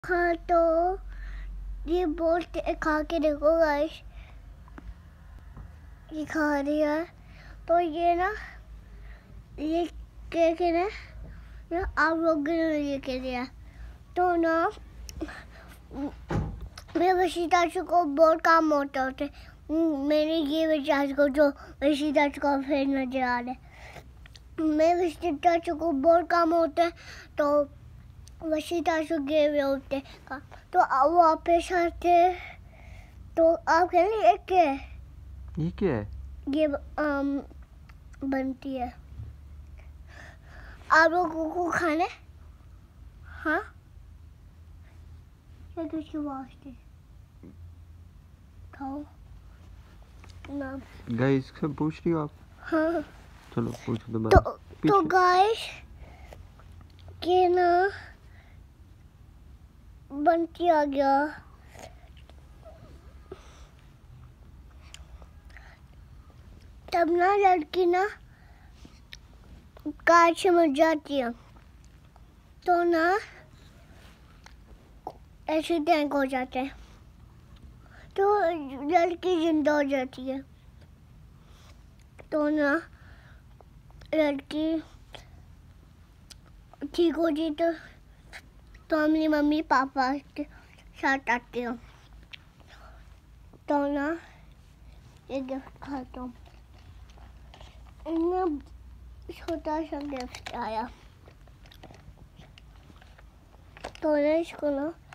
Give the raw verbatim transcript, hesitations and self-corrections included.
हाँ तो ये बोल खा के देखो गाइस, ये खा रही है। तो ये ना ये केक है ना, ना आप लोग ये के लिए तो ना मेरे वशीदार को बहुत काम होता होते। मैंने ये वशीदार को जो वशीदार को फिर नजर आ रहे मेरे वशीदार को बहुत काम होता है। तो वशीदार गए हुए होते तो अब वापस आते। तो आप कह रहे ये क्या है? ये क्या है? ये आम बनती है, आप लोगों को खाने। हाँ ये किसके वास्ते खाओ ना। गाइस से पूछ रही हो आप? हाँ चलो पूछो दोबारा। तो, तो गाइस के ना बनती आ गया। तब ना लड़की ना कार से मर जाती है। तो ना एक्सीडेंट हो जाते हैं तो लड़की जिंदा हो जाती है। तो ना लड़की ठीक हो जी तो तो अपनी मम्मी पापा के साथ आती हूँ। तो ना ये गिफ्ट खाता हूँ। इन्हें छोटा सा गिफ्ट आया तो ना इसको ना